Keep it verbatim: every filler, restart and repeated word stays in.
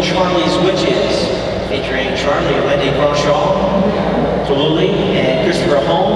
Charlie's Witches, featuring Charlie, Wendy Crawshaw, Tallulah, and Christopher Holmes.